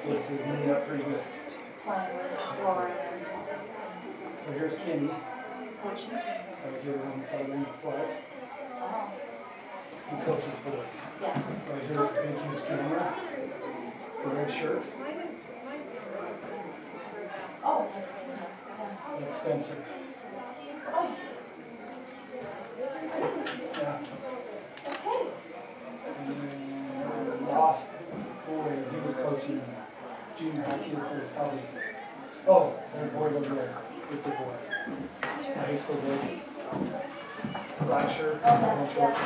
lifts his knee up pretty good. Playing with Laura and So here's Kenny, coaching. right here on the sideline of the flag. Oh, He coaches boys. yeah. Right here at the bench camera, the red shirt. Oh, that's good. Yeah. That's Spencer. Oh, Yeah. okay. And then Ross Boyd, he was coaching junior high kids, so probably. Oh, there's Boyd over there with the boys. High school boys. Black shirt, red short.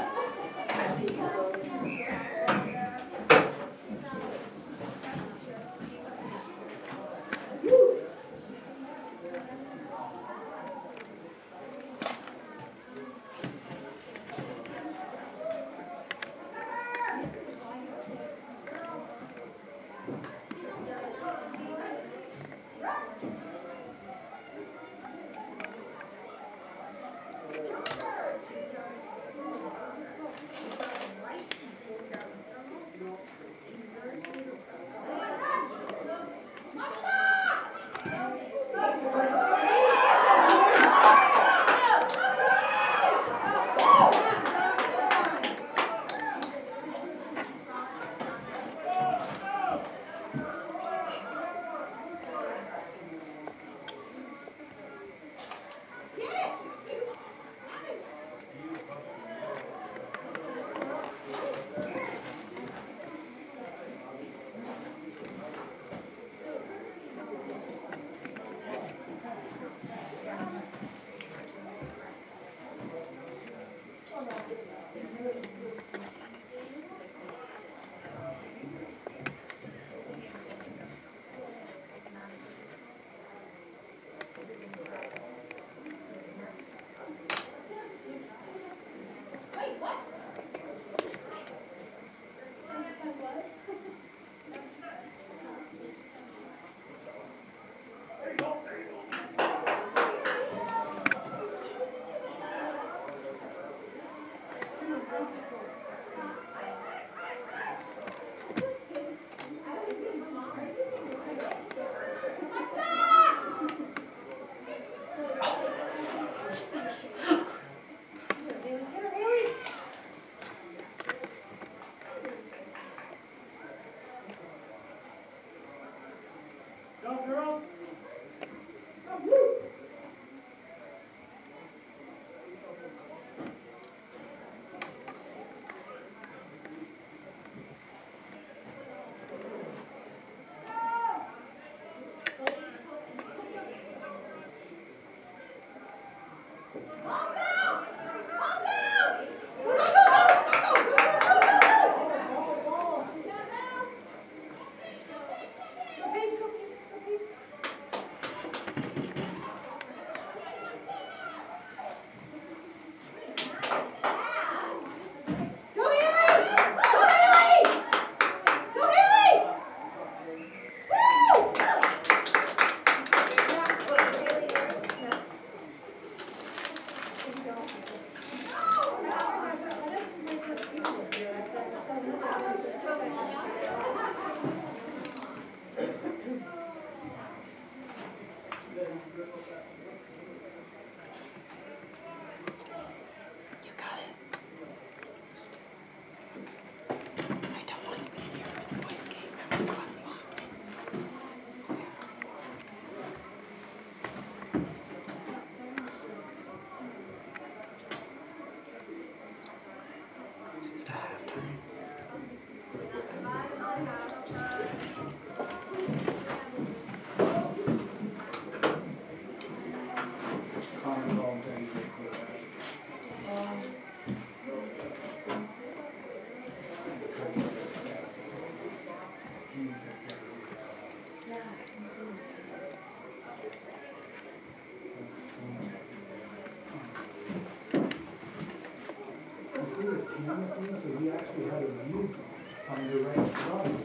So he actually has a view on the right side on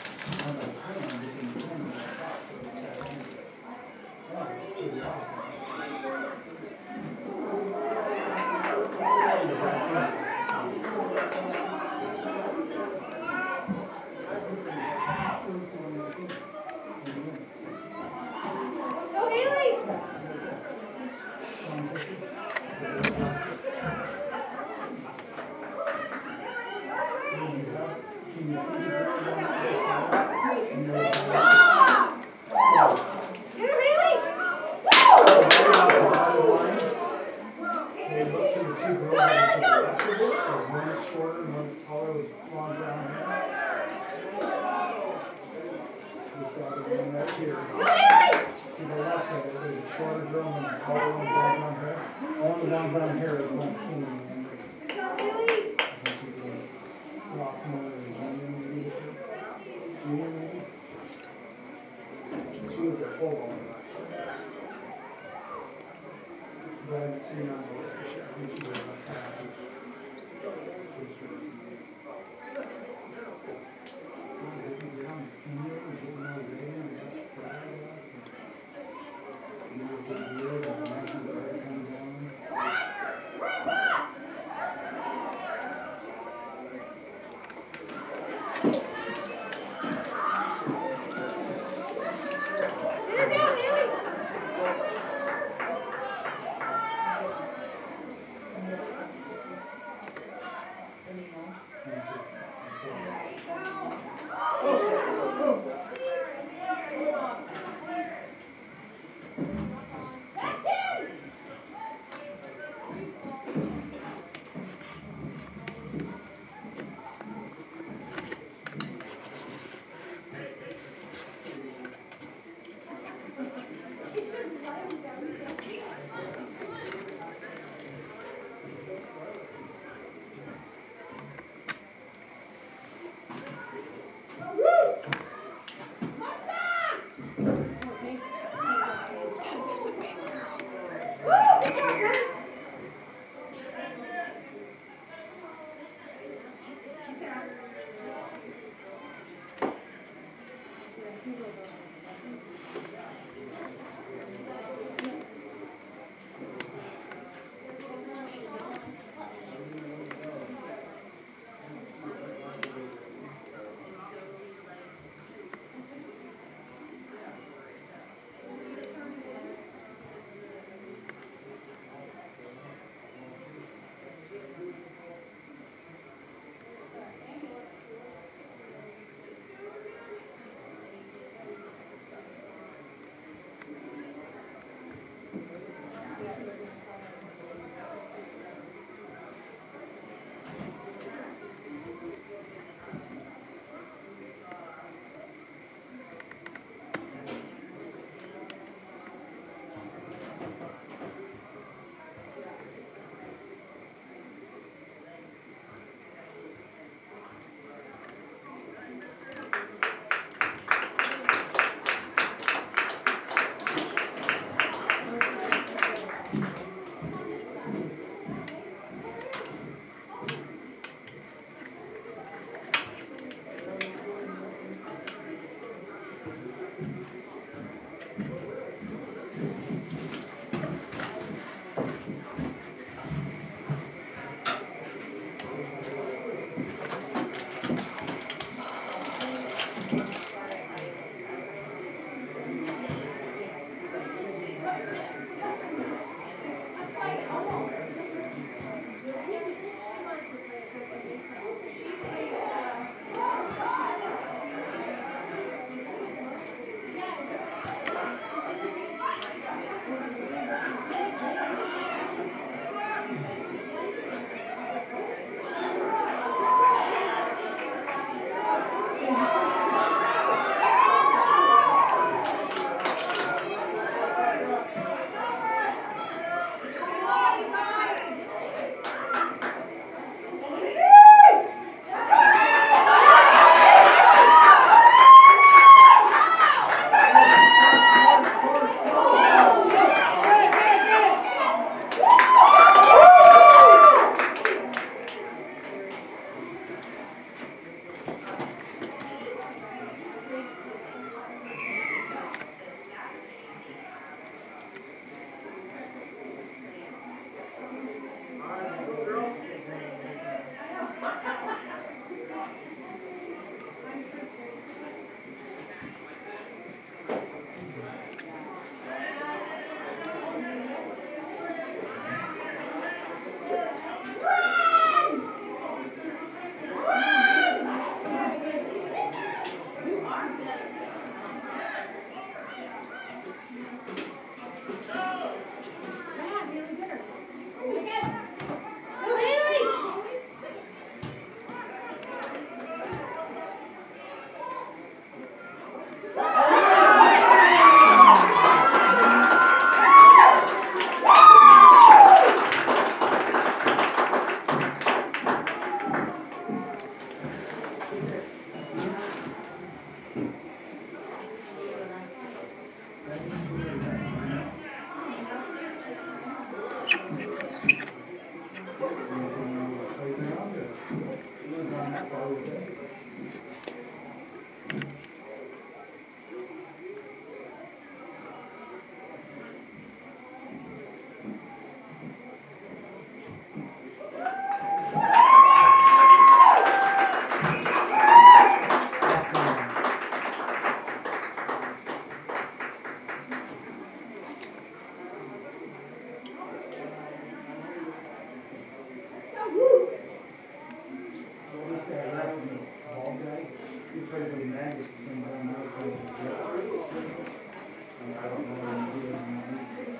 the plan, you can turn the top. Yeah, pretty awesome. right here. To the left of it, there's a shorter girl and a taller one with long brown hair. The one with long brown hair is one king. I think she's a sophomore or junior maybe. Junior maybe? She was a full baller last year. But I haven't seen her on the list this year. I think she was about 10. Well, this guy left me, bald guy, he played for the Magnets the same time I played for the Jets. And I don't know what he did.